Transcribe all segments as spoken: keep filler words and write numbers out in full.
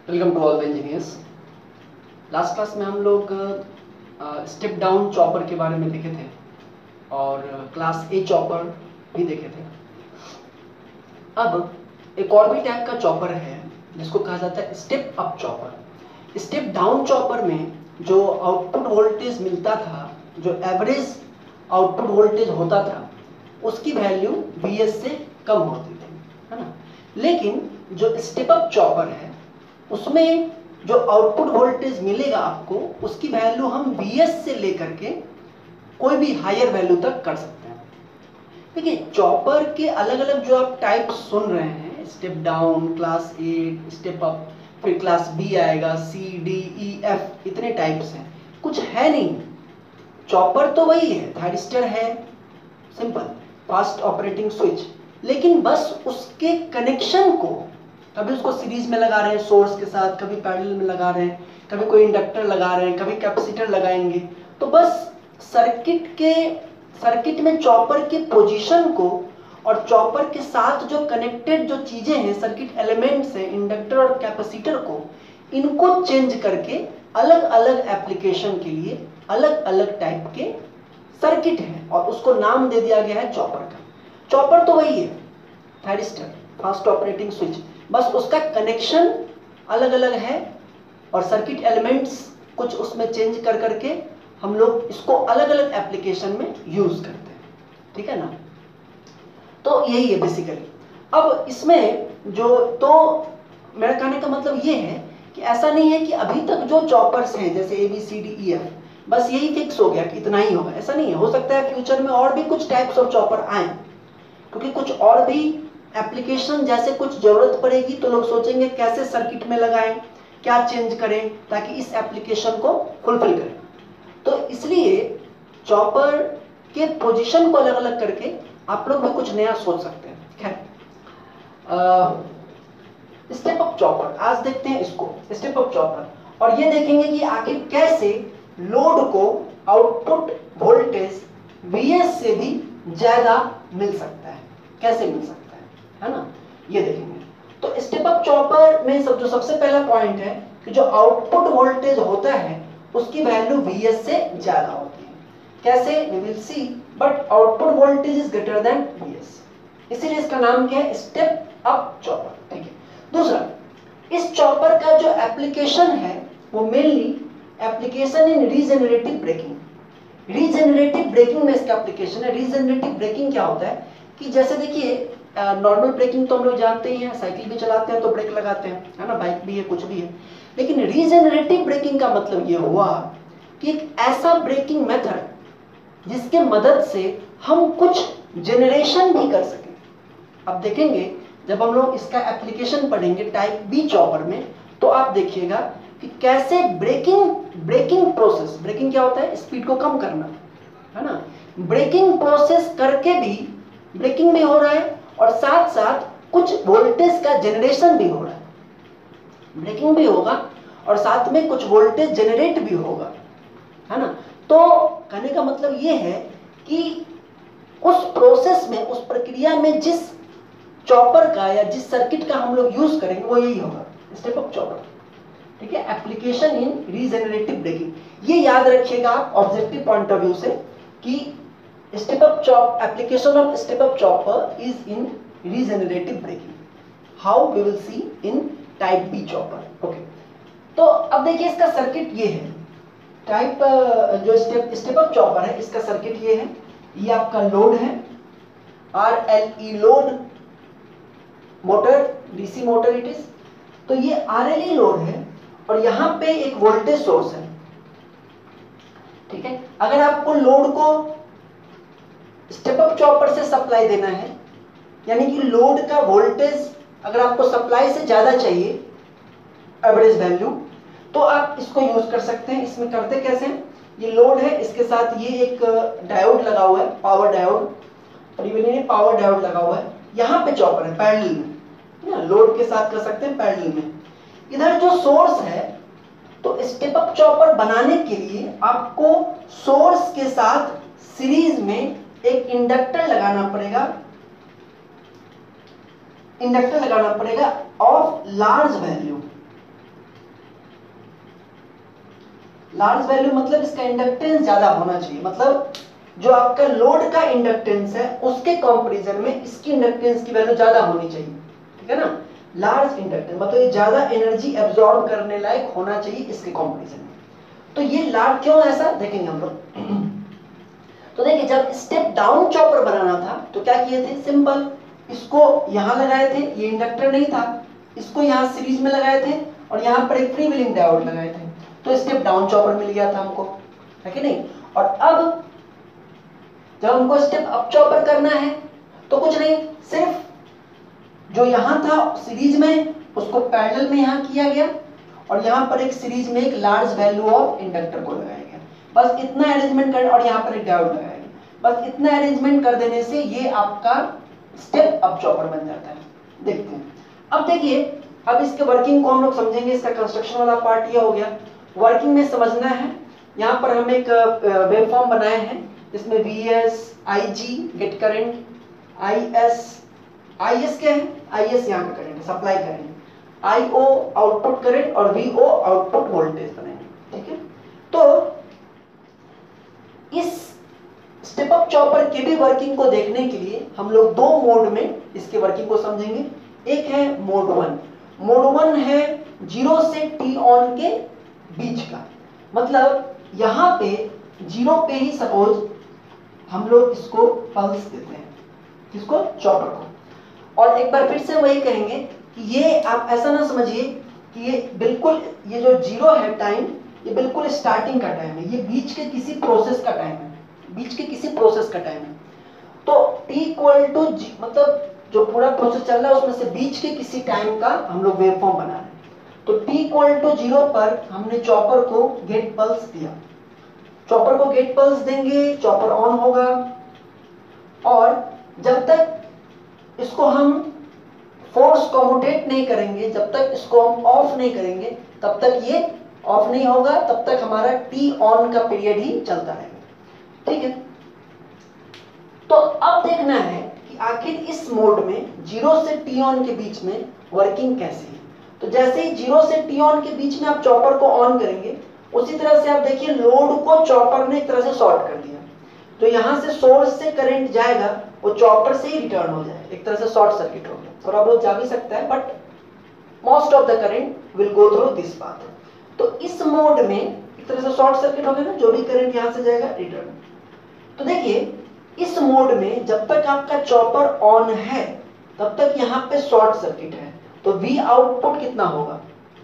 Welcome to all the engineers. Last class में हम लोग स्टेप डाउन चॉपर के बारे में देखे थे और क्लास ए चॉपर भी देखे थे। अब एक और भी टाइप का चॉपर है जिसको कहा जाता है step up chopper. Step down chopper में जो आउटपुट वोल्टेज मिलता था, जो एवरेज आउटपुट वोल्टेज होता था, उसकी वैल्यू वी एस से कम होती थी, है ना। लेकिन जो स्टेप अप चॉपर है उसमें जो आउटपुट वोल्टेज मिलेगा आपको, उसकी वैल्यू हम वी एस से लेकर के कोई भी हायर वैल्यू तक कर सकते हैं। देखिए, चॉपर के अलग अलग जो आप टाइप सुन रहे हैं, step down, class A, step up, फिर क्लास बी आएगा, सी डी ई एफ, इतने टाइप्स हैं। कुछ है नहीं, चॉपर तो वही है, थायरिस्टर है, सिंपल फास्ट ऑपरेटिंग स्विच। लेकिन बस उसके कनेक्शन को, कभी उसको सीरीज में लगा रहे हैं सोर्स के साथ, कभी पैरेलल में लगा रहे हैं, कभी कोई इंडक्टर लगा रहे हैं, कभी कैपेसिटर लगाएंगे, तो बस सर्किट के सर्किट में चॉपर के पोजीशन को और चॉपर के साथ जो कनेक्टेड जो चीजें हैं, सर्किट एलिमेंट्स हैं, इंडक्टर और कैपेसिटर को, इनको चेंज करके अलग अलग एप्लीकेशन के लिए अलग अलग टाइप के सर्किट है और उसको नाम दे दिया गया है चॉपर का। चॉपर तो वही है, थायरिस्टर, फास्ट ऑपरेटिंग स्विच, बस उसका कनेक्शन अलग अलग है और सर्किट एलिमेंट्स कुछ उसमें चेंज कर करके हम लोग इसको अलग अलग एप्लीकेशन में यूज करते हैं, ठीक है ना। तो यही है बेसिकली। अब इसमें जो, तो मेरा कहने का मतलब ये है कि ऐसा नहीं है कि अभी तक जो चॉपर्स हैं जैसे A B C D E F, बस यही फिक्स हो गया कि इतना ही होगा, ऐसा नहीं है। हो सकता है फ्यूचर में और भी कुछ टाइप्स ऑफ चॉपर आए, क्योंकि कुछ और भी एप्लीकेशन जैसे कुछ जरूरत पड़ेगी तो लोग सोचेंगे कैसे सर्किट में लगाएं, क्या चेंज करें ताकि इस एप्लीकेशन को फुलफिल करें। तो इसलिए चॉपर के पोजीशन को अलग अलग करके आप लोग भी कुछ नया सोच सकते हैं, ठीक है। स्टेप अप चॉपर, आज देखते हैं इसको, स्टेप अप चॉपर, और ये देखेंगे कि आखिर कैसे लोड को आउटपुट वोल्टेज वी एस से भी ज्यादा मिल सकता है, कैसे मिल सकता है है ना, ये देखेंगे। तो स्टेप अप चॉपर में सब जो सबसे पहला पॉइंट है कि जो आउटपुट वोल्टेज होता है उसकी वैल्यू वी एस से ज्यादा होती है। कैसे, we will see, but output voltage is greater than V S, इसीलिए इसका नाम क्या है, स्टेप अप चॉपर, ठीक है। दूसरा, इस चॉपर का जो एप्लीकेशन है वो mainly application in regenerative braking. Regenerative braking में इसका एप्लीकेशन है। रीजेनरेटिव ब्रेकिंग क्या होता है कि जैसे देखिए, नॉर्मल ब्रेकिंग तो हम लोग जानते ही हैं, साइकिल भी चलाते हैं तो ब्रेक लगाते हैं, है ना, बाइक भी है, कुछ भी है। लेकिन रीजेनरेटिव ब्रेकिंग का मतलब ये हुआ कि एक ऐसा ब्रेकिंग मेथड जिसके मदद से हम कुछ जनरेशन भी कर सकें। अब देखेंगे जब हम लोग इसका एप्लीकेशन पढ़ेंगे टाइप बी चॉपर में, तो आप देखिएगा कि कैसे ब्रेकिंग ब्रेकिंग प्रोसेस, ब्रेकिंग क्या होता है, स्पीड को कम करना, है ना, ब्रेकिंग प्रोसेस करके भी ब्रेकिंग भी हो रहा है और साथ साथ कुछ वोल्टेज का जनरेशन भी हो रहा है। ब्रेकिंग भी होगा और साथ में कुछ वोल्टेज जनरेट भी होगा, है ना। तो कहने का मतलब ये है कि उस प्रोसेस में, उस प्रक्रिया में जिस चॉपर का या जिस सर्किट का हम लोग यूज करेंगे वो यही होगा, स्टेप अप चॉपर, ठीक है। एप्लीकेशन इन रीजेनरेटिव ब्रेकिंग, ये याद रखिएगा आप ऑब्जेक्टिव पॉइंट ऑफ व्यू से कि step up chop application of step up chopper is in regenerative braking, how we will see in type B chopper, okay. तो अब देखिए इसका सर्किट ये है, टाइप जो स्टेप स्टेप अप चॉपर है इसका सर्किट ये है। ये आपका लोड है, R L E load, motor, DC motor it is. तो ये आर एल ई लोड है और यहाँ पे एक वोल्टेज सोर्स है, ठीक है। अगर आपको लोड को स्टेप अप चॉपर से सप्लाई देना है, यानी कि लोड का वोल्टेज अगर आपको सप्लाई से ज्यादा चाहिए, एवरेज वैल्यू, तो आप इसको यूज कर सकते हैं। इसमें करते कैसे हैं, ये लोड है, इसके साथ ये एक डायोड लगा हुआ है, पावर डायोड, पावर डायोड लगा हुआ है, यहाँ पे चॉपर है पैरेलल में, लोड के साथ कर सकते हैं पैरेलल में। इधर जो सोर्स है, तो स्टेप अप चॉपर बनाने के लिए आपको सोर्स के साथ सीरीज में एक इंडक्टर लगाना पड़ेगा, इंडक्टर लगाना पड़ेगा of large value, large value मतलब इसका इंडक्टेंस ज्यादा होना चाहिए, मतलब जो आपका लोड का इंडक्टेंस है उसके कंपैरिजन में इसकी इंडक्टेंस की वैल्यू ज्यादा होनी चाहिए, ठीक है ना। लार्ज इंडक्टेंस मतलब ये ज्यादा एनर्जी एब्जॉर्ब करने लायक होना चाहिए इसके कंपैरिजन में। तो ये लार्ज क्यों ऐसा देखेंगे हम लोग। तो देखिए जब स्टेप डाउन चॉपर बनाना था तो क्या किए थे, सिंपल इसको यहां लगाए थे, ये इंडक्टर नहीं था, इसको यहां सीरीज में लगाए थे और यहां पर एक फ्री व्हीलिंग डायोड लगाए थे, तो स्टेप डाउन चॉपर मिल गया था हमको, है कि नहीं। और अब जब हमको स्टेप अप चॉपर करना है तो कुछ नहीं, सिर्फ जो यहां था सीरीज में उसको पैरेलल में यहां किया गया और यहां पर एक सीरीज में एक लार्ज वैल्यू ऑफ इंडक्टर को लगाया गया, बस इतना अरेंजमेंट कर, और यहां पर एक डायोड लगाया गया, बस इतना अरेंजमेंट कर देने से ये आपका स्टेप अप चॉपर बन जाता है। देखते हैं, अब देखिए अब इसके वर्किंग को हम लोग समझेंगे, इसका कंस्ट्रक्शन वाला पार्ट ये हो गया। वर्किंग में समझना है, यहाँ पर हम एक वेवफॉर्म बनाए हैं इसमें V S, I G gate current, I S, I S क्या है, आई एस यहाँ का करंट है, supply current, I O output current और वी ओ आउटपुट वोल्टेज बनाएंगे, ठीक है। तो इस स्टेप अप चॉपर के भी वर्किंग को देखने के लिए हम लोग दो मोड में इसके वर्किंग को समझेंगे। एक है मोड वन, मोड वन है जीरो से टी ऑन के बीच का, मतलब यहां पे जीरो पे ही सपोज हम लोग इसको पल्स देते हैं, इसको चॉपर को। और एक बार फिर से वही कहेंगे कि ये आप ऐसा ना समझिए कि ये बिल्कुल ये जो जीरो है टाइम, ये बिल्कुल स्टार्टिंग का टाइम है, ये बीच के किसी प्रोसेस का टाइम है, बीच के किसी प्रोसेस का टाइम है। तो t इक्वल टू मतलब जो पूरा प्रोसेस चल रहा है उसमें से बीच के किसी टाइम का हम लोग वेवफॉर्म बना रहे हैं। तो t इक्वल टू जीरो पर हमने चॉपर को गेट पल्स दिया, चॉपर को गेट पल्स देंगे, चॉपर ऑन होगा और जब तक इसको हम फोर्स कम्यूटेट नहीं करेंगे, जब तक इसको हम ऑफ नहीं करेंगे तब तक ये ऑफ नहीं होगा, तब तक हमारा टी ऑन का पीरियड ही चलता रहेगा, ठीक है। तो अब देखना है कि आखिर इस मोड में जीरो से टी ऑन के बीच में वर्किंग कैसी है। तो जैसे ही जीरो से टी ऑन के बीच में आप चॉपर को ऑन करेंगे, उसी तरह से आप देखिए लोड को चॉपर ने एक तरह से शॉर्ट कर दिया, तो यहां से सोर्स से करंट जाएगा वो चॉपर से ही रिटर्न हो जाए, एक तरह से शॉर्ट सर्किट हो गया, थोड़ा बहुत जा भी सकता है but most of the current will go through this path. तो इस मोड में एक तरह से शॉर्ट सर्किट हो गया ना, जो भी करंट यहां से जाएगा रिटर्न। तो देखिए इस मोड में जब तक आपका चॉपर ऑन है तब तक यहाँ पे शॉर्ट सर्किट है, तो V आउटपुट कितना होगा,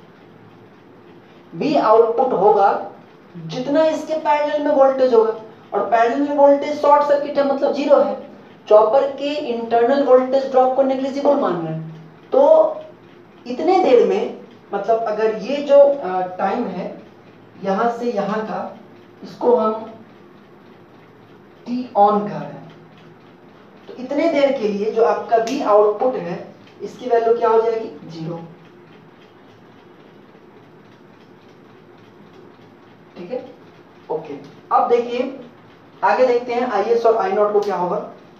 V आउटपुट होगा जितना इसके पैरेलल में वोल्टेज होगा, और पैरेलल में वोल्टेज शॉर्ट सर्किट है मतलब जीरो है, चॉपर के इंटरनल वोल्टेज ड्रॉप को नेग्लिजिबल मान रहे हैं। तो इतने देर में मतलब अगर ये जो टाइम है यहां से यहां का, इसको हम टी ऑन कर रहे हैं, तो इतने देर के लिए जो आपका V आउटपुट है इसकी वैल्यू क्या हो जाएगी, जीरो, ठीक है, ओके। अब देखिए आगे देखते हैं आई एस और आई नॉट को क्या होगा।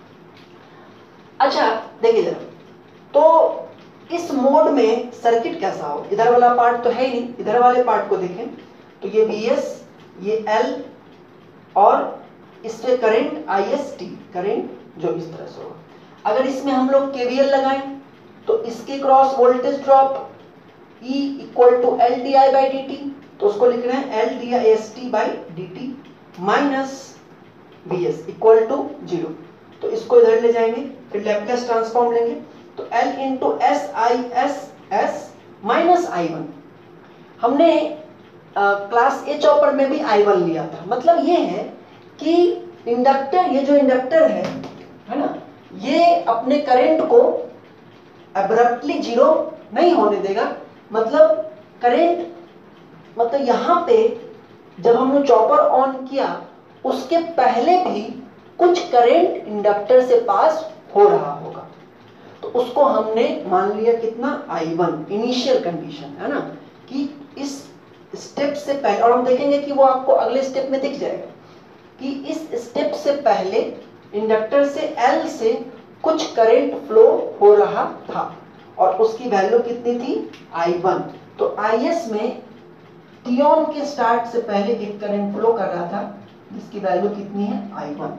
अच्छा देखिए जरा, तो इस मोड में सर्किट कैसा हो, इधर वाला पार्ट तो है ही नहीं, इधर वाले पार्ट को देखें तो ये वी एस, ये L और इससे current I S T, current जो इस तरह से होगा। अगर इसमें हम लोग के वी एल लगाएं तो इसके cross voltage drop E equal to L D I by D T, तो उसको लिख रहे हैं L D I S T by D T minus V S equal to zero. तो इसको इधर ले जाएंगे, फिर लैप्लेस ट्रांसफॉर्म लेंगे, तो L into S I S S minus I one. हमने क्लास ए चॉपर में भी आई वन लिया था, मतलब ये है कि इंडक्टर, ये जो इंडक्टर है है ना, ये अपने करंट को अब्रप्टली जीरो नहीं होने देगा, मतलब करंट मतलब यहाँ पे जब हमने चॉपर ऑन किया उसके पहले भी कुछ करंट इंडक्टर से पास हो रहा होगा, तो उसको हमने मान लिया कितना, आई वन, इनिशियल कंडीशन है ना, कि इस स्टेप से पहले, और हम देखेंगे कि वो आपको अगले स्टेप में दिख जाएगा कि इस स्टेप से पहले इंडक्टर से L से कुछ करंट फ्लो हो रहा था और उसकी वैल्यू कितनी थी, आई वन। तो आई एस में टी ऑन के स्टार्ट से पहले एक करंट फ्लो कर रहा था जिसकी वैल्यू कितनी है आई वन।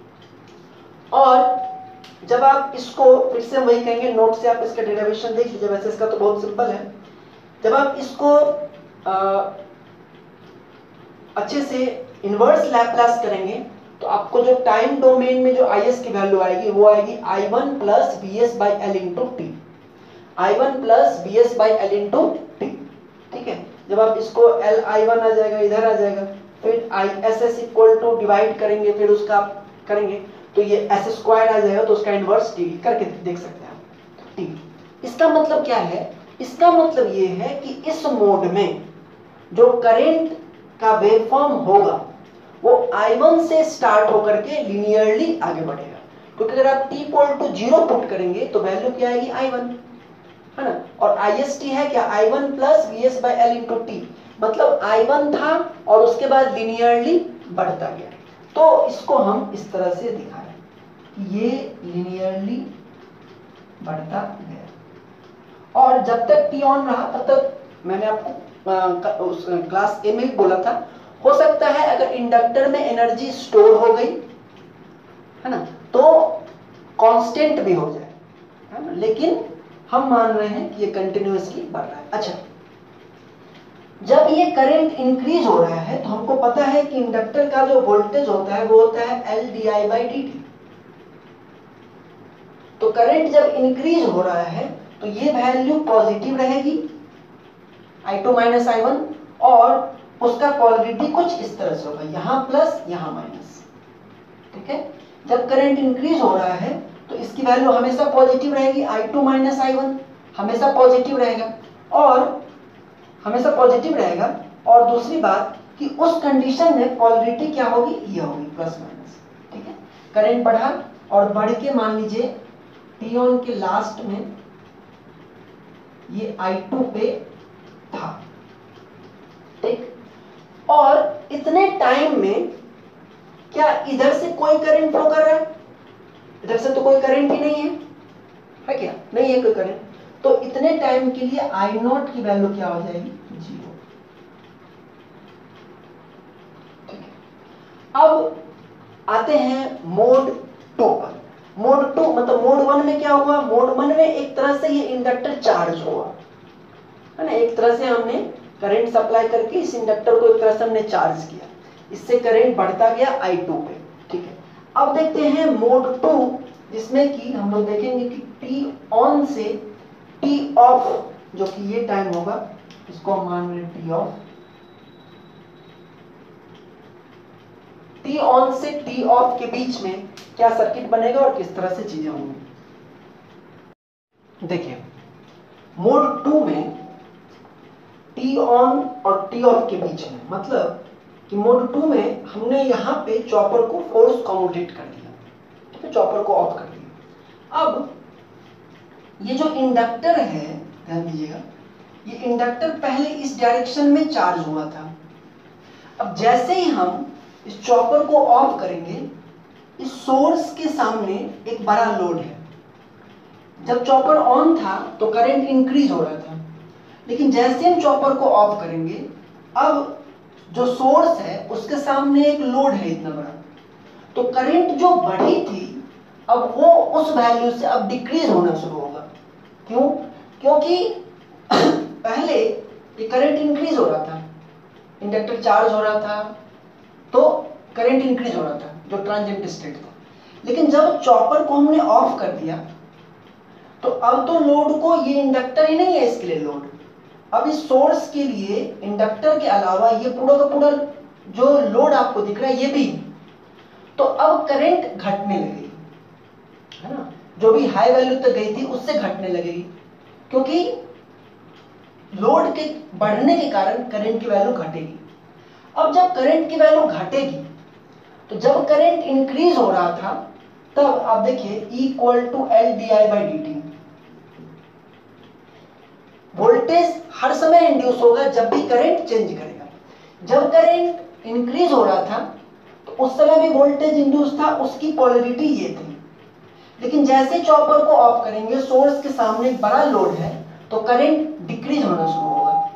और जब आप इसको फिर से वही कहेंगे, नोट से आप इसका डेरिवेशन देख लीजिए, वैसे इसका तो बहुत सिंपल है। जब आप इसको आ, अच्छे से इनवर्स लैप्लास करेंगे तो आपको जो टाइम डोमेन में जो आई एस की वैल्यू आएगी वो आएगी I one plus B S by L into T, I one plus B S by L into T. ठीक है, जब आप इसको एल आई वन आ जाएगा, इधर आ जाएगा, फिर I S S equal to divide करेंगे, फिर उसका आप करेंगे तो ये एस स्क्वायर आ जाएगा, तो उसका इनवर्स टी करके देख सकते हैं आप। टी इसका मतलब क्या है? इसका मतलब ये है कि इस मोड में जो करंट का वेवफॉर्म होगा वो आई वन से स्टार्ट होकर के लिनियरली आगे बढ़ेगा, क्योंकि अगर आप t equal to zero put करेंगे तो वैल्यू क्या आएगी आई वन, है ना। और आई एस टी है क्या? I one plus V S by L into T, मतलब आई वन था और उसके बाद लिनियरली बढ़ता गया। तो इसको हम इस तरह से दिखा रहे हैं, ये लिनियरली बढ़ता गया। और जब तक टी ऑन रहा तब तक मैंने आपको उस क्लास ए में बोला था, हो सकता है अगर इंडक्टर में एनर्जी स्टोर हो गई है ना तो कांस्टेंट भी हो जाए, है ना, लेकिन हम मान रहे हैं कि ये कंटिन्यूअसली बढ़ रहा है। अच्छा, जब ये करंट इंक्रीज हो रहा है तो हमको पता है कि इंडक्टर का जो वोल्टेज होता है वो होता है L D I by D T. तो करंट जब इंक्रीज हो रहा है तो ये वैल्यू पॉजिटिव रहेगी I two minus I one, और उसका पोलैरिटी कुछ इस तरह से होगा, यहां प्लस यहां माइनस। ठीक है, जब करंट इंक्रीज हो रहा है तो इसकी वैल्यू हमेशा पॉजिटिव रहेगी, I two minus I one हमेशा पॉजिटिव रहेगा, और हमेशा पॉजिटिव रहेगा। और दूसरी बात कि उस कंडीशन में पोलैरिटी क्या होगी? ये होगी प्लस माइनस। ठीक है, करंट बढ़ा और बढ़ के मान लीजिए टी ऑन के लास्ट में ये आई टू पे था, ठीक, और इतने टाइम में क्या इधर से कोई करंट फ्लो कर रहा है? इधर से तो कोई करंट ही नहीं है, है क्या? नहीं है कोई करंट। तो इतने टाइम के लिए आई नॉट की वैल्यू क्या हो जाएगी? जीरो। ठीक है, अब आते हैं मोड टू पर। मोड टू मतलब मोड वन में क्या हुआ? मोड वन में एक तरह से ये इंडक्टर चार्ज हुआ, है ना, एक तरह से हमने करंट सप्लाई करके इस इंडक्टर को एक तरह से हमने चार्ज किया, इससे करंट बढ़ता गया आई टू पे। ठीक है, अब देखते हैं मोड टू, जिसमें कि हम लोग देखेंगे कि टी ऑन से टी ऑफ, जो कि ये टाइम होगा, इसको हम मान रहे टी ऑफ। टी ऑन से टी ऑफ के बीच में क्या सर्किट बनेगा और किस तरह से चीजें होंगी। देखिए, मोड टू में टी ऑन और टी ऑफ के बीच में, मतलब कि मोड टू में हमने यहाँ पे चॉपर को फोर्स कम्यूटेट कर दिया, ठीक है, चॉपर को ऑफ कर दिया। अब ये जो इंडक्टर है, ध्यान दीजिएगा, ये इंडक्टर पहले इस डायरेक्शन में चार्ज हुआ था। अब जैसे ही हम इस चॉपर को ऑफ करेंगे, इस सोर्स के सामने एक बड़ा लोड है। जब चॉपर ऑन था तो करंट इंक्रीज हो रहा था, लेकिन जैसे हम चॉपर को ऑफ करेंगे, अब जो सोर्स है उसके सामने एक लोड है इतना बड़ा, तो करंट जो बढ़ी थी अब वो उस वैल्यू से अब डिक्रीज होना शुरू होगा। क्यों? क्योंकि पहले ये करंट इंक्रीज हो रहा था, इंडक्टर चार्ज हो रहा था तो करंट इंक्रीज हो रहा था, जो ट्रांजिएंट स्टेट था। लेकिन जब चॉपर को हमने ऑफ कर दिया तो अब तो लोड को, ये इंडक्टर ही नहीं है इसके लिए लोड, अब इस सोर्स के लिए इंडक्टर के अलावा ये पूरा का पूरा जो लोड आपको दिख रहा है ये भी, तो अब करंट घटने लगेगी, है ना, जो भी हाई वैल्यू तक गई थी उससे घटने लगेगी, क्योंकि लोड के बढ़ने के कारण करंट की वैल्यू घटेगी। अब जब करंट की वैल्यू घटेगी, तो जब करंट इंक्रीज हो रहा था तब आप देखिए E equal to L D I by D T, voltage हर समय इंड्यूस होगा जब भी करंट चेंज करेगा। जब करंट इंक्रीज हो रहा था तो उस समय भी वोल्टेज इंड्यूस था, उसकी पोलैरिटी ये थी। लेकिन जैसे चॉपर को ऑफ करेंगे, सोर्स के सामने एक बड़ा लोड है, तो करंट डिक्रीज होना शुरू होगा।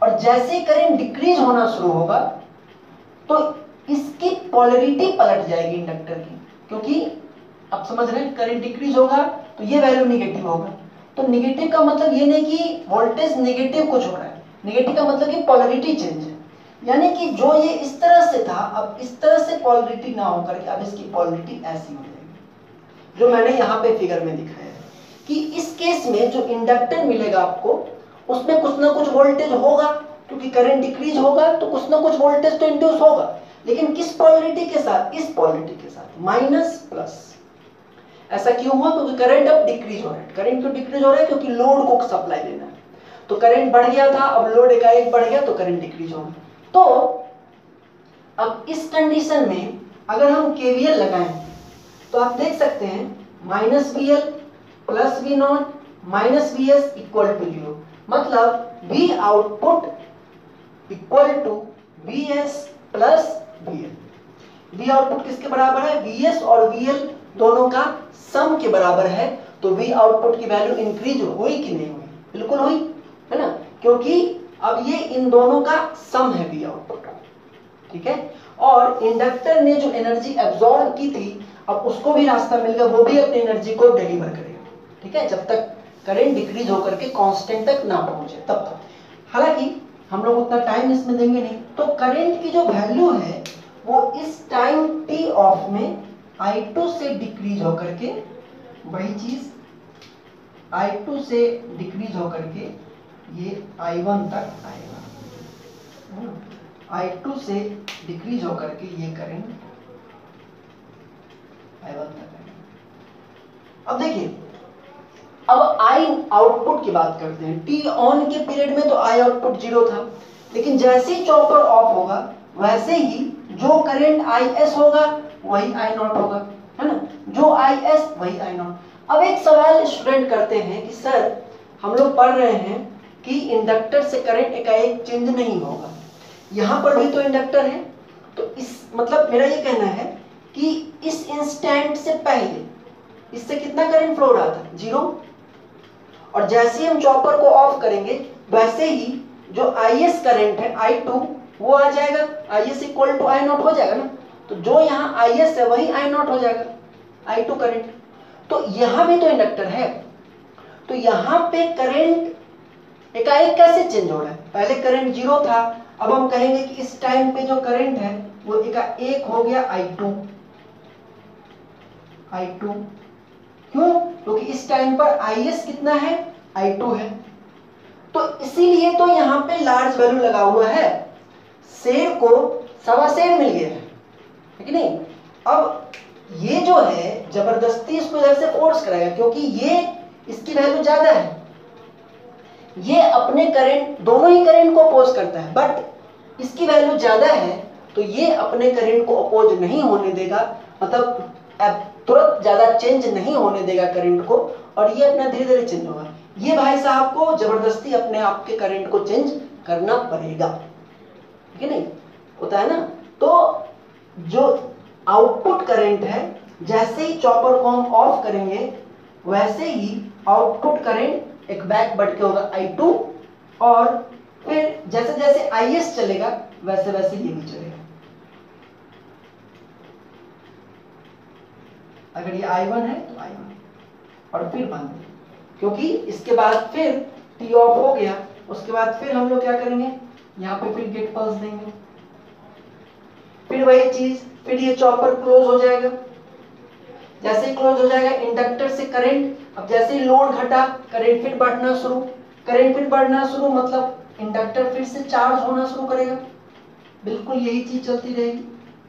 और जैसे ही करंट डिक्रीज होना शुरू होगा तो इसकी पोलैरिटी पलट जाएगी इंडक्टर की, क्योंकि आप समझ रहे हैं करंट डिक्रीज होगा तो ये वैल्यू निगेटिव होगा। तो निगेटिव का मतलब ये नहीं कि वोल्टेज निगेटिव कुछ हो रहा है, निगेटिव का मतलब कि पोलैरिटी चेंज है, यानी कि जो ये इस तरह से था अब इस तरह से पोलैरिटी ना होकर के अब इसकी पोलैरिटी ऐसी हो जाएगी, जो मैंने यहाँ पे फिगर में दिखाया है कि इस केस में जो इंडक्टर मिलेगा आपको उसमें कुछ ना कुछ वोल्टेज होगा, क्योंकि करंट डिक्रीज होगा तो कुछ ना कुछ वोल्टेज तो इंड्यूस होगा, लेकिन किस पोलैरिटी के साथ, इस पोलैरिटी के साथ, माइनस प्लस। ऐसा क्यों हुआ? क्योंकि करंट अब डिक्रीज हो रहा है। करंट क्यों डिक्रीज हो रहा है? क्योंकि लोड को सप्लाई देना है, तो करंट बढ़ गया था, अब लोड एकाएक बढ़ गया तो करंट डिक्रीज होगा। तो अब इस कंडीशन में अगर हम केवीएल लगाएं तो आप देख सकते हैं minus V L plus V not minus V S equal to zero, मतलब V output equal to V S plus V L. V output किसके बराबर है? वी एस और वी एल दोनों का सम के बराबर है, तो वी आउटपुट की वैल्यू इंक्रीज हुई कि नहीं हुई? बिल्कुल हुई, है ना, क्योंकि अब ये इन दोनों का सम है वी आउटपुट, ठीक है। और इंडक्टर ने जो एनर्जी एब्जॉर्ब की थी अब उसको भी रास्ता मिल गया, वो भी अपनी एनर्जी को डिलीवर करेगा, ठीक है, जब तक करंट डिक्रीज होकर के कांस्टेंट तक ना पहुंचे तब तक। हालांकि हम लोग उतना टाइम इसमें देंगे नहीं, तो करंट की जो वैल्यू है वो इस टाइम टी ऑफ में आई टू से डिक्रीज होकर के, वही चीज आई टू से डिक्रीज होकर के ये आई वन तक आएगा, आई टू से डिक्रीज होकर के ये करंट आई वन तक आएगा। अब देखिए, अब आई आउटपुट की बात करते हैं। टी ऑन के पीरियड में तो आई आउटपुट जीरो था, लेकिन जैसे ही चॉपर ऑफ होगा वैसे ही जो करंट आई एस होगा वही आई नॉट होगा, है ना, जो आई एस वही आई नॉट। अब एक सवाल स्टूडेंट करते हैं कि सर हम लोग पढ़ रहे हैं कि इंडक्टर से करंट एकाएक चेंज नहीं होगा, यहाँ पर भी तो इंडक्टर है, तो इस मतलब मेरा ये कहना है कि इस इंस्टेंट से पहले इससे कितना करंट फ्लो रहा था? जीरो। और जैसे ही हम चॉपर को ऑफ करेंगे वैसे ही जो आई एस करंट है आई टू वो आ जाएगा, I S equal to I not हो जाएगा ना, तो जो यहाँ आई एस है वही आई नॉट हो जाएगा, आई टू करंट। तो यहाँ भी तो इंडक्टर है, तो यहाँ पे करंट एकाएक कैसे चेंज हो रहा है? पहले करंट जीरो था, अब हम कहेंगे कि इस टाइम पे जो करंट है वो एकाएक हो गया आई टू, आई टू। क्यों? क्योंकि इस टाइम पर आई एस कितना है? आई टू है, तो इसीलिए तो यहाँ पे लार्ज वैल्यू लगा हुआ है, शेर को सवा शेर मिल गया है, है कि नहीं। अब ये जो है जबरदस्ती इसको इधर से फोर्स कराएगा, क्योंकि ये इसकी वैल्यू ज्यादा है, ये अपने करंट दोनों ही करंट को अपोज करता है, बट इसकी वैल्यू ज्यादा है तो ये अपने करंट को अपोज नहीं होने देगा, मतलब तुरंत ज्यादा चेंज नहीं होने देगा करंट को, और ये अपना धीरे धीरे चेंज होगा। ये भाई साहब को जबरदस्ती अपने आप के करंट को चेंज करना पड़ेगा, ठीक है नहीं, होता है ना। तो जो आउटपुट करंट है जैसे ही चॉपर को हम ऑफ करेंगे वैसे ही आउटपुट करंट एक बैक बढ़ के होगा आई टू, और फिर जैसे जैसे आई एस चलेगा वैसे वैसे ये भी चलेगा। अगर ये आई वन है तो आई वन, और फिर बंद, क्योंकि इसके बाद फिर टी ऑफ हो गया, उसके बाद फिर हम लोग क्या करेंगे, यहाँ पे फिर गेट पल्स देंगे, फिर वही चीज, फिर ये चॉपर क्लोज हो जाएगा। जैसे ही क्लोज हो जाएगा इंडक्टर से करंट, अब जैसे ही लोड घटा करंट फिर बढ़ना शुरू, करंट फिर बढ़ना शुरू मतलब इंडक्टर फिर से चार्ज होना शुरू करेगा, बिल्कुल यही चीज चलती रहेगी।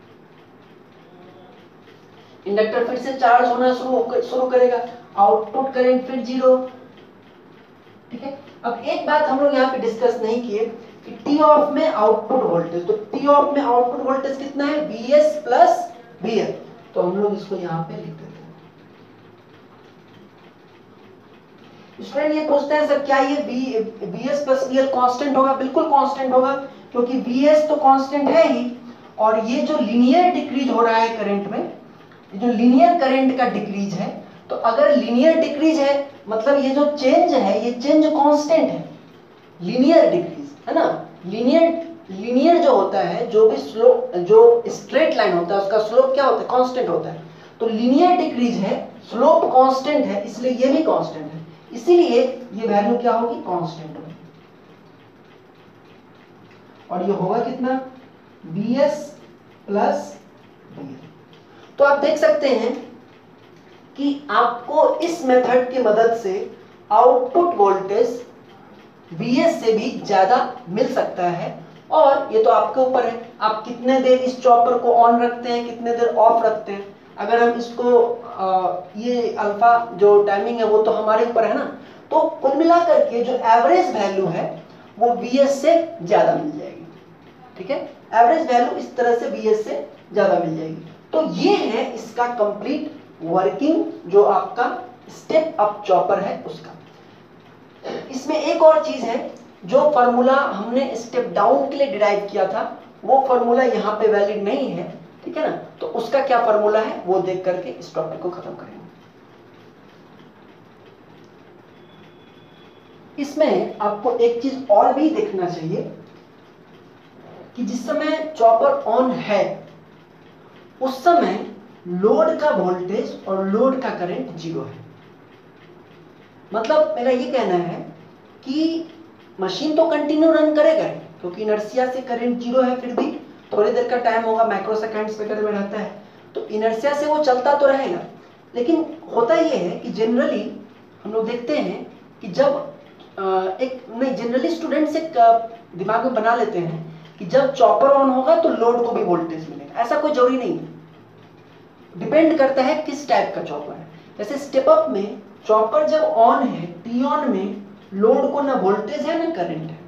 इंडक्टर फिर से चार्ज होना शुरू शुरू करेगा, आउटपुट करंट फिर जीरो, ठीक है। अब एक बात हम लोग यहाँ पे डिस्कस नहीं किए कि टी ऑफ में आउटपुट वोल्टेज, तो टी ऑफ में आउटपुट वोल्टेज कितना है? V S plus V L, तो हम लोग इसको यहाँ पे लिख देते हैं। स्टूडेंट ये पूछते हैं सर क्या ये V S plus V L constant होगा? बिल्कुल कांस्टेंट होगा, क्योंकि वी एस तो कांस्टेंट है ही, और ये जो लीनियर डिक्रीज हो रहा है करंट में, जो लीनियर करंट का डिक्रीज है, तो अगर लीनियर डिक्रीज है मतलब ये जो चेंज है ये चेंज कांस्टेंट है, लीनियर डिक्रीज है ना, लीनियर लीनियर जो होता है, जो भी स्लोप, जो स्ट्रेट लाइन होता है उसका स्लोप क्या होता है, कांस्टेंट होता है। तो लीनियर डिक्रीज है, स्लोप कांस्टेंट है, इसलिए ये भी कांस्टेंट है, इसीलिए ये वैल्यू क्या होगी, कांस्टेंट होगी। और ये होगा कितना, बी एस प्लस बी। तो आप देख सकते हैं कि आपको इस मेथड की मदद से आउटपुट वोल्टेज वी एस से भी ज्यादा मिल सकता है, और ये तो आपके ऊपर है, आप कितने देर इस चॉपर को ऑन रखते हैं, कितने देर ऑफ रखते हैं। अगर हम इसको आ, ये अल्फा जो टाइमिंग है वो तो हमारे ऊपर है ना, तो कुल मिलाकर के जो एवरेज वैल्यू है वो वी एस से ज्यादा मिल जाएगी। ठीक है, एवरेज वैल्यू इस तरह से वी एस से ज्यादा मिल जाएगी। तो ये है इसका कंप्लीट वर्किंग, जो आपका स्टेप अप चॉपर है उसका। इसमें एक और चीज है, जो फॉर्मूला हमने स्टेप डाउन के लिए डिराइव किया था वो फॉर्मूला यहाँ पे वैलिड नहीं है, ठीक है ना। तो उसका क्या फॉर्मूला है वो देख करके इस टॉपिक को खत्म करेंगे। इसमें आपको एक चीज और भी देखना चाहिए कि जिस समय चॉपर ऑन है उस समय लोड का वोल्टेज और लोड का करंट जीरो है। मतलब मेरा ये कहना है कि मशीन तो कंटिन्यू रन करेगा, क्योंकि इनर्शिया से करंट जीरो है, फिर भी थोड़ी देर का टाइम होगा, माइक्रो सेकेंड्स वगैरह में रहता है, तो इनर्शिया से वो चलता तो रहेगा। लेकिन होता ये है कि जनरली हम लोग देखते हैं कि जब एक नहीं जनरली स्टूडेंट्स एक दिमाग में बना लेते हैं कि जब चॉपर ऑन होगा तो लोड को भी वोल्टेज मिलेगा। ऐसा कोई जरूरी नहीं है, डिपेंड करता है किस टाइप का चॉपर है। जैसे स्टेप अप में चॉपर जब ऑन है, टी ऑन में लोड को ना वोल्टेज है ना करंट है।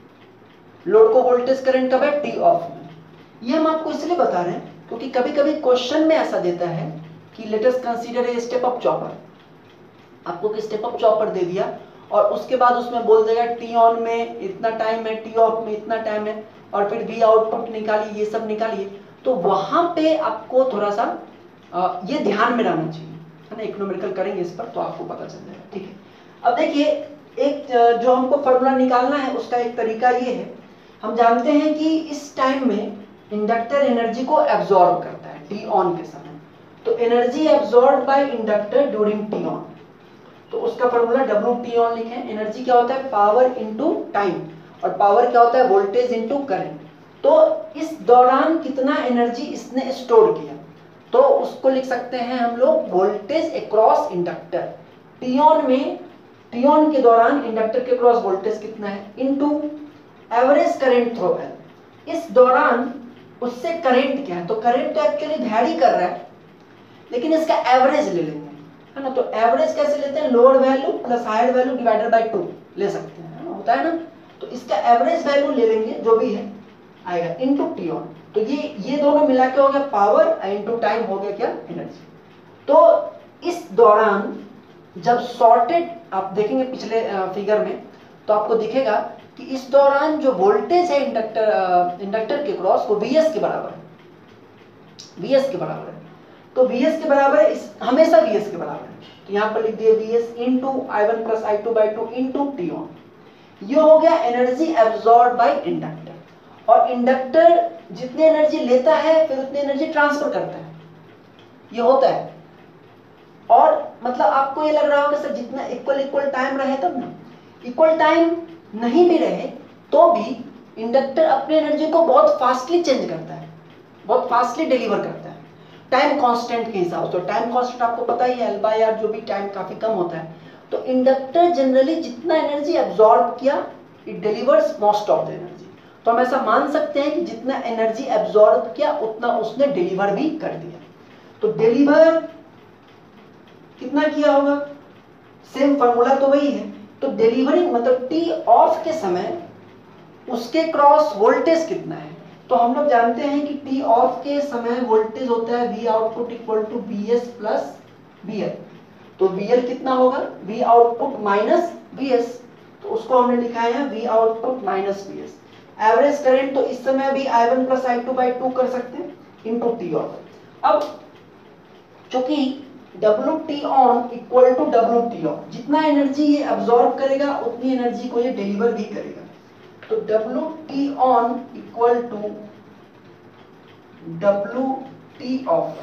लोड को वोल्टेज करंट कब है, टी ऑफ में। ये हम आपको इसलिए बता रहे हैं क्योंकि कभी कभी क्वेश्चन में ऐसा देता है कि let us consider a step up chopper. आपको कि स्टेप अप चॉपर दे दिया और उसके बाद उसमें बोल देगा टी ऑन में इतना टाइम है, टी ऑफ में इतना टाइम है, और फिर वी आउटपुट निकालिए, ये सब निकालिए। तो वहां पे आपको थोड़ा सा आ, ये ध्यान में रहना चाहिए, है ना। इकोनॉमिकल करेंगे इस पर तो आपको पता चल जाएगा, ठीक है। अब देखिए, एक जो हमको फॉर्मूला निकालना है उसका एक तरीका ये है। हम जानते हैं कि इस टाइम में इंडक्टर एनर्जी को एब्जॉर्ब करता है टी ऑन के समय। तो energy absorb by inductor during T on, तो उसका फॉर्मूला डब्ल्यू टी ऑन लिखें। एनर्जी क्या होता है, पावर इनटू टाइम, और पावर क्या होता है, वोल्टेज इनटू करंट। तो इस दौरान कितना एनर्जी इसने स्टोर किया, तो उसको लिख सकते हैं हम लोग voltage across inductor. T on में, टी ऑन के दौरान इंडक्टर के क्रॉस वोल्टेज कितना है, into average current through L. इस दौरान उससे करंट क्या है, तो करंट तो एक्चुअली वैरी कर रहा है, लेकिन इसका एवरेज ले लेंगे, है ना। तो एवरेज कैसे लेते हैं, lower value plus higher value divided by two ले सकते हैं, है ना, होता है ना। तो इसका एवरेज वैल्यू ले लेंगे जो भी है आएगा इनटू टी ऑन। तो ये ये दोनों मिला के हो गया पावर, इनटू टाइम हो गया क्या, एनर्जी। तो इस दौरान जब शॉर्टेड, आप देखेंगे पिछले फिगर में तो आपको दिखेगा कि इस दौरान जो वोल्टेज है इंडक्टर इंडक्टर के क्रॉस वो वीएस के बराबर है, वीएस के बराबर है। तो वीएस के बराबर है, इस हमेशा वीएस के बराबर है। तो यहाँ पर लिख दिए V S into I one plus I two by two into T on. ये हो गया एनर्जी एब्जॉर्ब बाय इंडक्टर। और इंडक्टर जितनी एनर्जी लेता है फिर उतनी एनर्जी ट्रांसफर करता है, ये होता है। और मतलब आपको ये लग रहा होगा सर जितना इक्वल इक्वल टाइम रहे तब ना, इक्वल टाइम नहीं भी रहे तो भी इंडक्टर अपनी एनर्जी को बहुत फास्टली चेंज करता है, बहुत फास्टली डिलीवर करता है टाइम कांस्टेंट के हिसाब से। टाइम कांस्टेंट आपको पता ही है, एल बाई आर, जो भी टाइम काफी कम होता है। तो इंडक्टर जनरली जितना एनर्जी एब्जॉर्ब किया it delivers most of the energy. तो हम ऐसा मान सकते हैं कि जितना एनर्जी एब्जॉर्ब किया उतना उसने डिलीवर भी कर दिया। तो डिलीवर कितना किया होगा, सेम फॉर्मूला तो वही है। तो डिलीवरिंग मतलब टी ऑफ के समय उसके क्रॉस वोल्टेज कितना है, तो हम लोग जानते हैं कि टी ऑफ के समय वोल्टेज होता है V output equal to B S plus B L. तो वी एल कितना होगा, V output minus V S, तो उसको हमने लिखा है V output minus V S. Average current तो इस समय भी I one plus I two by two कर सकते हैं इनटू टी ऑफ। अब चूंकि W T on equal to W T off, जितना एनर्जी ये अब्सॉर्ब करेगा उतनी एनर्जी को ये डिलीवर भी करेगा। तो W T on equal to W T off.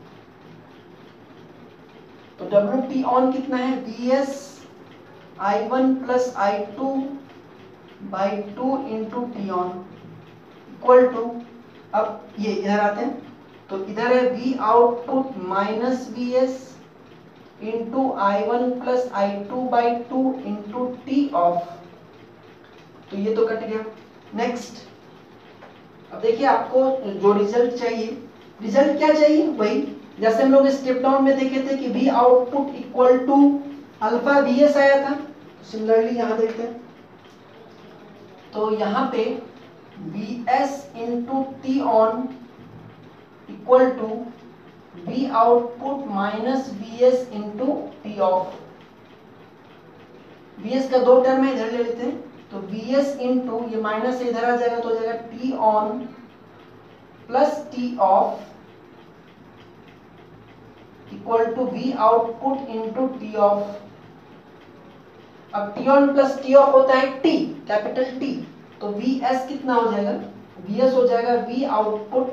तो डब्ल्यू टी ऑन कितना है, V S I one plus I two by two into T on equal to, अब ये इधर आते हैं तो इधर है V output minus V S into I one plus I two by two into T off. तो ये तो कट गया। नेक्स्ट, अब देखिए आपको जो रिजल्ट चाहिए, रिजल्ट क्या चाहिए, वही जैसे हम लोग स्टेप डाउन में देखे थे कि V output equal to alpha V S आया था। सिमिलरली यहां देखते हैं तो यहाँ पे V S into T on equal to V output minus V S into T off. V S का दो टर्म है, इधर ले लेते हैं तो वी एस इंटू ये माइनस से इधर आ जाएगा तो हो जाएगा T on plus T off equal to V output into T off. अब T on plus T off होता है टी, कैपिटल टी, तो वी एस कितना हो जाएगा, वी एस हो जाएगा वी आउटपुट,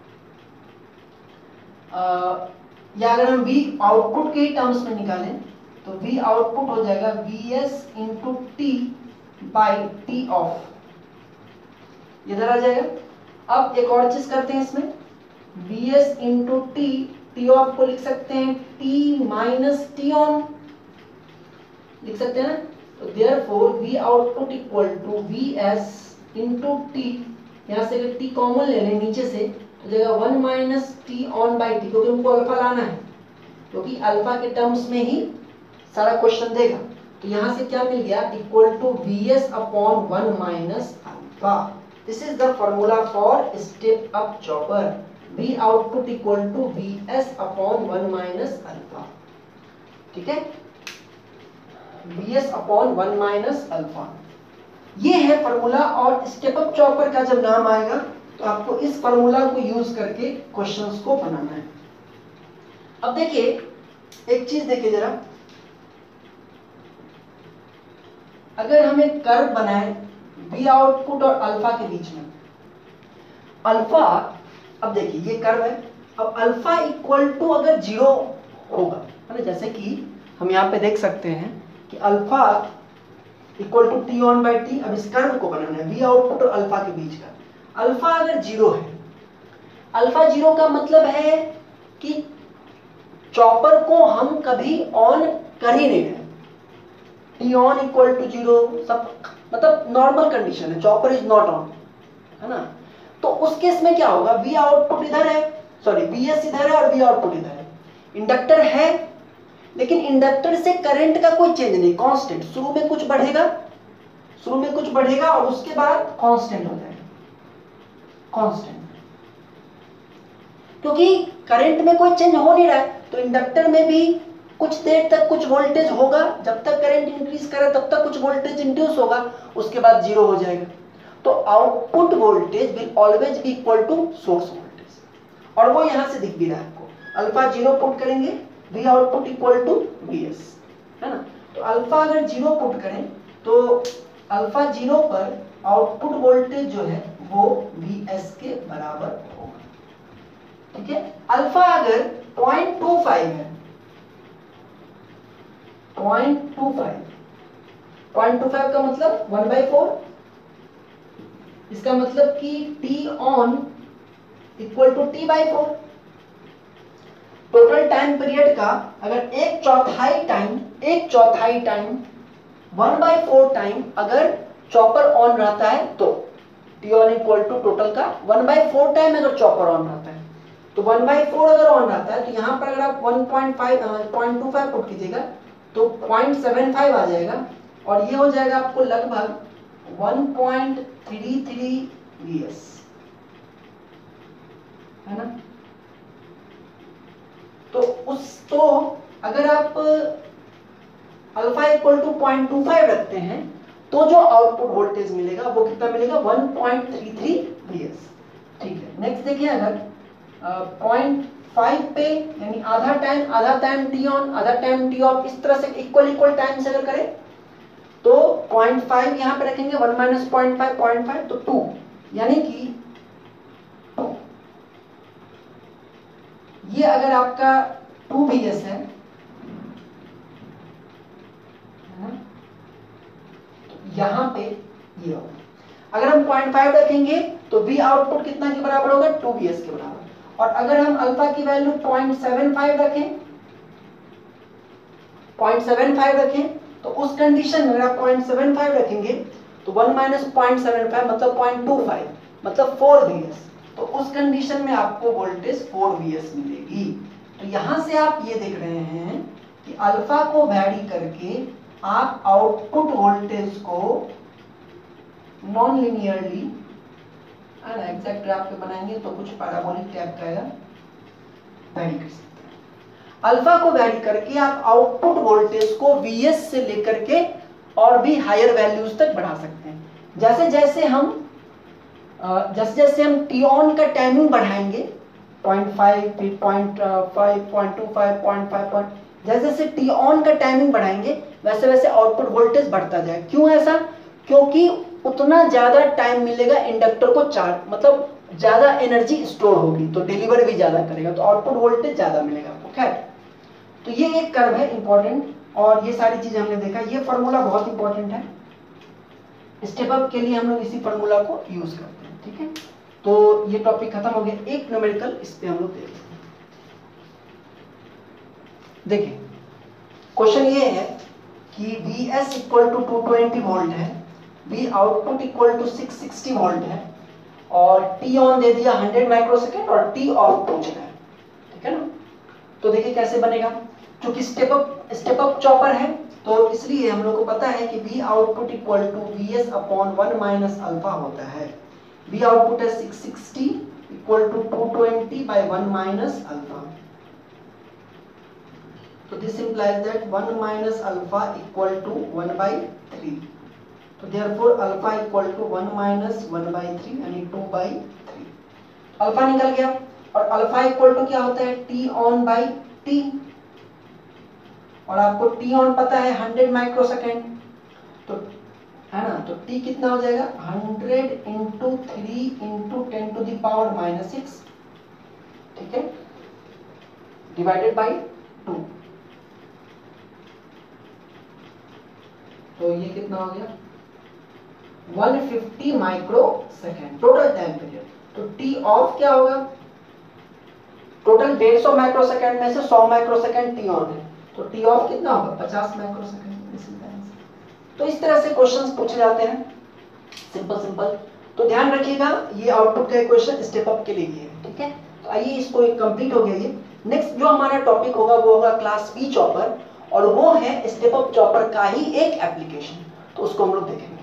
या अगर हम वी आउटपुट के टर्म्स में निकालें तो वी आउटपुट हो जाएगा V S into T by T off, इधर आ जाएगा। अब एक और चीज करते हैं इसमें, V S into T, T off को लिख सकते हैं टी माइनस टी ऑन, लिख सकते हैं ना। तो therefore V output equal to V S into T, यहाँ से अगर टी कॉमन ले लें नीचे से तो जाएगा one minus T on by T, क्योंकि हमको अल्फा लाना है, क्योंकि अल्फा के टर्म्स में ही सारा क्वेश्चन देगा। तो यहाँ से क्या मिल गया, equal to V S upon one minus alpha. This is the formula for step up chopper, V output equal to V S upon one minus alpha. ठीक है, V S upon one minus alpha, ये है formula. और step up chopper का जब नाम आएगा तो आपको इस फॉर्मूला को यूज करके क्वेश्चंस को बनाना है। अब देखिए एक चीज देखिए जरा, अगर हम एक कर्व बनाए वी आउटपुट और अल्फा के बीच में, अल्फा, अब देखिए ये कर्व है, अब अल्फा इक्वल टू अगर जीरो होगा, है ना, जैसे कि हम यहाँ पे देख सकते हैं कि alpha equal to T on by T. अब इस कर्व को बनाना है वी आउटपुट और अल्फा के बीच का, अल्फा अगर जीरो है, अल्फा जीरो का मतलब है कि चॉपर को हम कभी ऑन कर ही नहीं रहे, T on equal to zero, सब मतलब नॉर्मल कंडीशन है, चॉपर इज नॉट ऑन, है ना। तो उस केस में क्या होगा, वी आउटपुट इधर है, सॉरी वी एस इधर है और वी आउटपुट इधर है, इंडक्टर है, लेकिन इंडक्टर से करंट का कोई चेंज नहीं, कांस्टेंट, शुरू में कुछ बढ़ेगा, शुरू में कुछ बढ़ेगा और उसके बाद कांस्टेंट हो जाएगा, कांस्टेंट, क्योंकि करंट में कोई चेंज हो नहीं रहा है। तो इंडक्टर में भी कुछ देर तक कुछ वोल्टेज होगा, जब तक करंट इंक्रीज करे तब तक कुछ वोल्टेज इंड्यूस होगा, उसके बाद जीरो हो जाएगा। तो output voltage will always be equal to source voltage, और वो यहां से दिख भी रहा है आपको, अल्फा जीरो पुट करेंगे V output equal to V S, है ना। तो अल्फा अगर जीरो पुट करें तो अल्फा जीरो पर आउटपुट वोल्टेज जो है वो वी एस के बराबर होगा। ठीक है, अल्फा अगर पॉइंट टू फाइव है, point two five, point two five का मतलब वन बाई फोर, इसका मतलब कि T on equal to T by four. Total time period का अगर एक चौथाई टाइम, एक चौथाई time one by four time अगर चॉपर ऑन रहता है तो T on equal to total का वन बाई फोर टाइम अगर चॉपर ऑन रहता है, तो वन बाई फोर अगर ऑन रहता है तो यहाँ पर अगर आप one point five point two five put कीजिएगा तो पॉइंट सेवन फाइव आ जाएगा, और ये हो जाएगा आपको लगभग one point three three V S, है ना। तो उस तो अगर आप alpha equal to point two five रखते हैं तो जो आउटपुट वोल्टेज मिलेगा वो कितना मिलेगा, one point three three V S. ठीक है, नेक्स्ट देखिए, अगर पॉइंट फाइव पे यानी आधा टाइम, आधा टाइम टी ऑन, आधा टाइम टी ऑफ, इस तरह से इक्वल इक्वल टाइम से अगर करें तो पॉइंट फाइव यहाँ पे रखेंगे, one minus point five, point five तो टू, यानी कि टू। ये अगर आपका टू वी एस है, यहां पे ये होगा। अगर हम पॉइंट फाइव रखेंगे तो V आउटपुट कितना के बराबर होगा, टू वी एस के बराबर। और अगर हम अल्फा की वैल्यू पॉइंट सेवन फाइव रखें, पॉइंट सेवन फाइव रखें, तो उस कंडीशन में अगर आप पॉइंट सेवन फाइव रखेंगे तो one minus point seven five मतलब पॉइंट टू फाइव मतलब फोर वी एस। तो उस कंडीशन में आपको वोल्टेज फोर वी एस मिलेगी। तो यहां से आप ये देख रहे हैं कि अल्फा को वैरी करके आप आउटपुट वोल्टेज को नॉन लिनियरली एग्जैक्ट ग्राफ पे बनाएंगे तो कुछ पैराबोलिक टाइप का आएगा, वैरी कर सकते हैं। अल्फा को वैरी करके आप आउटपुट वोल्टेज को वी एस से लेकर के और भी हायर वैल्यूज तक बढ़ा सकते हैं। जैसे जैसे हम जैसे जैसे हम टी ऑन का टाइमिंग बढ़ाएंगे, पॉइंट फाइव, फिर point five, point two five, point five, point जैसे जैसे टी ऑन का टाइमिंग बढ़ाएंगे वैसे वैसे आउटपुट वोल्टेज बढ़ता जाए। क्यों ऐसा? क्योंकि उतना ज्यादा टाइम मिलेगा इंडक्टर को चार्ज, मतलब ज्यादा एनर्जी स्टोर होगी तो डिलीवर भी ज्यादा करेगा, तो आउटपुट वोल्टेज ज्यादा मिलेगा आपको। खैर, तो ये एक कर्व है इंपॉर्टेंट, और ये सारी चीजें हमने देखा। ये फॉर्मूला बहुत इंपॉर्टेंट है, स्टेप अप के लिए हम लोग इसी फॉर्मूला को यूज करते हैं। ठीक है, तो ये टॉपिक खत्म हो गया। एक न्यूमेरिकल इस पे हम लोग देखते हैं। देखिए, क्वेश्चन ये है कि V S equal to two twenty volt है, V output equal to six sixty volt है, और T ऑन दे दिया हंड्रेड माइक्रोसेकंड और T ऑफ पूछना है। ठीक है ना? तो देखिए कैसे बनेगा। क्योंकि step up step up chopper है तो इसलिए हम लोग को पता है कि V output equal to V S upon one minus alpha होता है। V आउटपुट है six sixty equal to two twenty by one minus alpha. तो this implies that one minus alpha equal to one by three. तो therefore alpha equal to one minus one by three यानी two by three. Alpha निकल गया, और alpha equal to क्या होता है, T on by T, और आपको टी ऑन पता है हंड्रेड माइक्रोसेकंड, तो है ना, तो टी कितना हो जाएगा, hundred into three into ten to the power minus six. ठीक है, डिवाइडेड बाय टू, तो ये कितना हो गया, one fifty micro second total time period. तो टी ऑफ क्या होगा, टोटल डेढ़ सौ माइक्रो सेकेंड में से सौ माइक्रो सेकेंड टी ऑन है, तो टी ऑफ कितना होगा, पचास माइक्रो सेकेंड। तो इस तरह से क्वेश्चंस पूछे जाते हैं, सिंपल सिंपल। तो ध्यान रखिएगा, ये आउटपुट का क्वेश्चन स्टेप अप के लिए है। ठीक है, तो आइए इसको कंप्लीट हो गया ये। नेक्स्ट जो हमारा टॉपिक होगा वो होगा क्लास बी चॉपर, और वो है स्टेप अप चॉपर का ही एक एप्लीकेशन, तो उसको हम लोग देखेंगे।